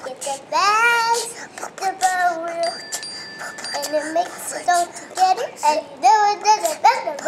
Get the bags, the bowl, and it makes it all together, and